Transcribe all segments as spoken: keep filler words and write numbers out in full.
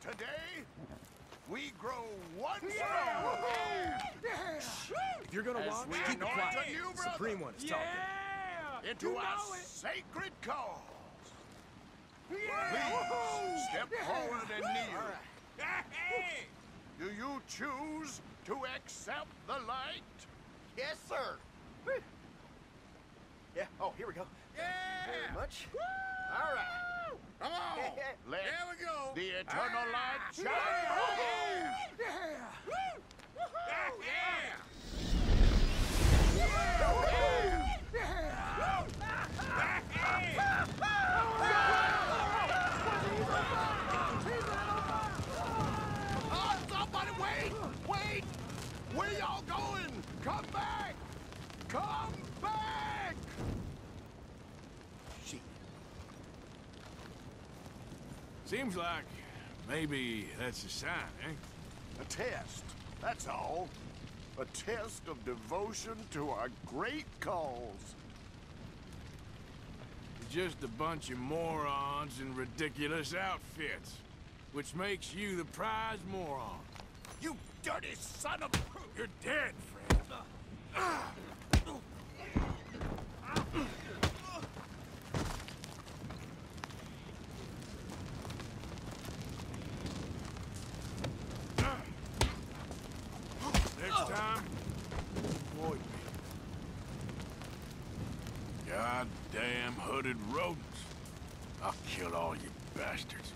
Today, we grow one Yeah! stone If you're gonna as walk, we keep it anoint quiet. a new brother Supreme One is Yeah! talking. into You a know it! sacred cause. Yeah! Please step forward and kneel. Hey! Do you choose to accept the light? Yes, sir. Yeah. Oh, here we go. Yeah! Very much. All right. Come on, let There we go! the eternal light shine. Yeah! Yeah! Oh, somebody wait! Wait! Where y'all going? Come back! Come back! Shit. Seems like maybe that's a sign, eh? A test, that's all. A test of devotion to our great cause. Just a bunch of morons in ridiculous outfits. Which makes you the prize moron. You dirty son of... You're dead, friend. Next time, avoid me. Goddamn hooded rodents. I'll kill all you bastards.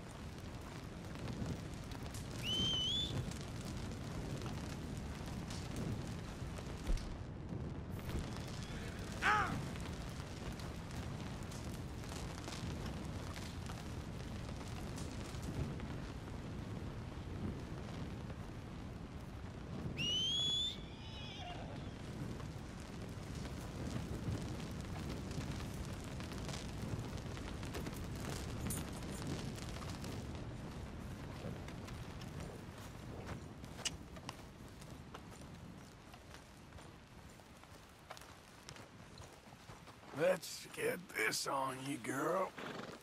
Let's get this on you, girl.